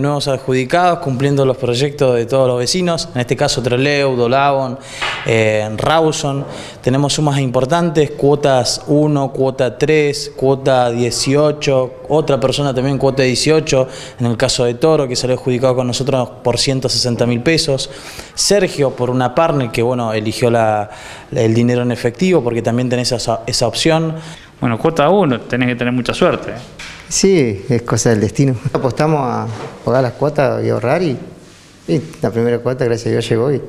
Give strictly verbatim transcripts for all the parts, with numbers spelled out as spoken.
Nuevos adjudicados cumpliendo los proyectos de todos los vecinos, en este caso Trelew, Dolabon, eh, Rawson. Tenemos sumas importantes, cuotas uno, cuota tres, cuota dieciocho, otra persona también cuota dieciocho, en el caso de Toro, que salió adjudicado con nosotros por ciento sesenta mil pesos. Sergio, por una partner que bueno, eligió la, el dinero en efectivo, porque también tenés esa, esa opción. Bueno, cuota uno, tenés que tener mucha suerte. Sí, es cosa del destino. Apostamos a pagar las cuotas y ahorrar y, y la primera cuota, gracias a Dios, llegó y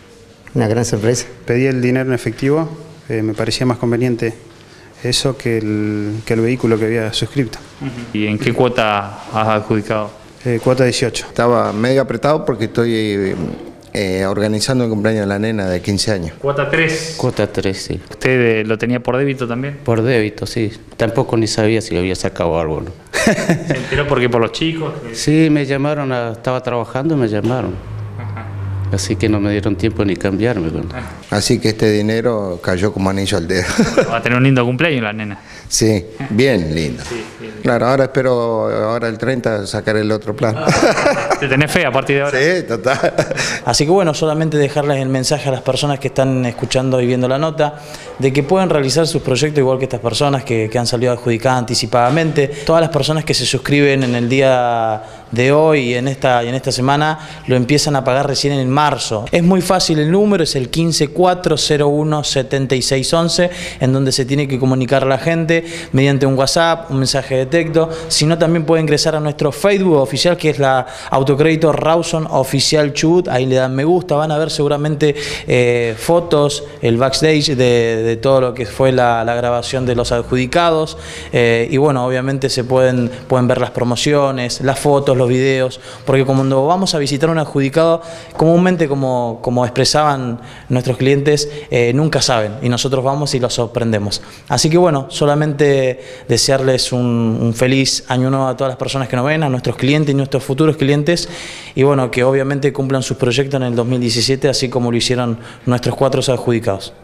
una gran sorpresa. Pedí el dinero en efectivo, eh, me parecía más conveniente eso que el, que el vehículo que había suscrito. ¿Y en qué cuota has adjudicado? Eh, cuota dieciocho. Estaba medio apretado porque estoy eh, organizando el cumpleaños de la nena de quince años. Cuota tres. Cuota tres, sí. ¿Usted eh, lo tenía por débito también? Por débito, sí. Tampoco ni sabía si lo había sacado algo, ¿no? ¿Se enteró porque por los chicos? Sí, me llamaron, a, estaba trabajando y me llamaron. Ajá. Así que no me dieron tiempo ni cambiarme. ¿no? Así que este dinero cayó como anillo al dedo. Va a tener un lindo cumpleaños la nena. Sí, bien lindo. Sí, bien. Claro, ahora espero, ahora el treinta, sacar el otro plan. ¿Te tenés fe a partir de ahora? Sí, total. Así que bueno, solamente dejarles el mensaje a las personas que están escuchando y viendo la nota, de que pueden realizar sus proyectos igual que estas personas que, que han salido adjudicadas anticipadamente. Todas las personas que se suscriben en el día de hoy y en esta, y en esta semana lo empiezan a pagar recién en marzo. Es muy fácil, el número es el quince cuatro cero uno setenta y seis once, en donde se tiene que comunicar a la gente mediante un WhatsApp, un mensaje de texto. Si no, también puede ingresar a nuestro Facebook oficial, que es la Autocrédito Rawson Oficial Chubut. Ahí le dan me gusta, van a ver seguramente eh, fotos, el backstage de, de todo lo que fue la, la grabación de los adjudicados. Eh, y bueno, obviamente se pueden, pueden ver las promociones, las fotos, los videos, porque cuando vamos a visitar un adjudicado, comúnmente como, como expresaban nuestros clientes, eh, nunca saben, y nosotros vamos y los sorprendemos. Así que bueno, solamente desearles un, un feliz año nuevo a todas las personas que nos ven, a nuestros clientes y nuestros futuros clientes, y bueno, que obviamente cumplan sus proyectos en el dos mil diecisiete, así como lo hicieron nuestros cuatro adjudicados.